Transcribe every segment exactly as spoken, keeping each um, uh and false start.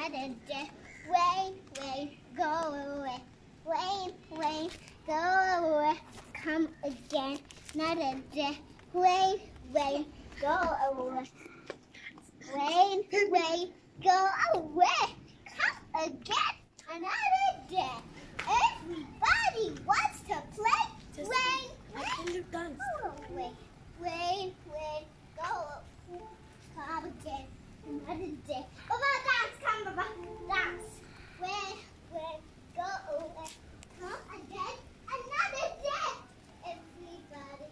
another day. Wait, wait, go away. Wait, wait, go away. Come again, another day. Wait, wait, go away. Wait, wait, go away. Come again, another day. Everybody wants to play. Just wait, wait, wait, dance. go away. Wait, wait, go away. Come again, another day. Baba, dance, come, Baba, dance. Wait, wait, go away. Come again, another day. Everybody.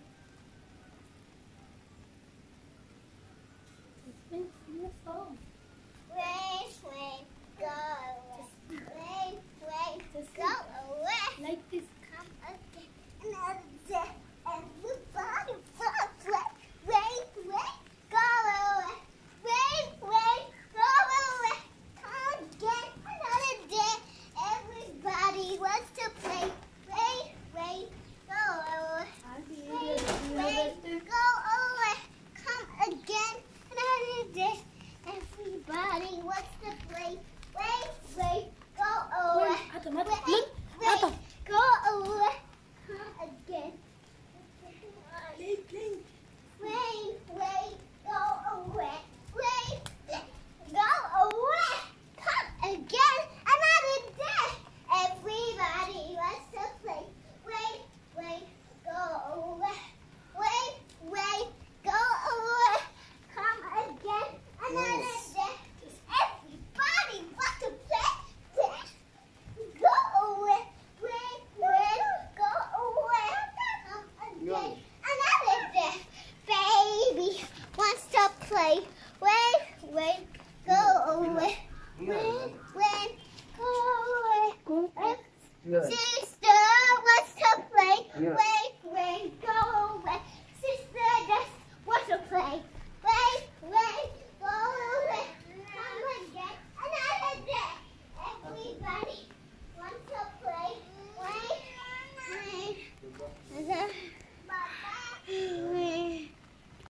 Sing the song. Wait, wait, go away. Wait, wait, Just go away. Like this. Come again, another day. Everybody wanna play. Wait, wait, go away. Wait, wait, go away. Come again, another day. Everybody wants to play. Wait, wait, go away. Wait, wait, go away. Come again, another day. Everybody wants to play. Wait, wait, go away. Adam, Adam, Wait, look. wait, Adam. go away. Come again. Play, play. Wait, wait, go away. Wait, go away. Come again, another day. Everybody wants to play. Wait, wait, go away. Wait, wait, go away. Come again, another day. Everybody wants to play. Go away. Wait, wait, go away. Come again, another day. Baby wants to play. Wait, wait, go away. Wait, wait, go away. Go. Sister wants to play. Yeah. Wait,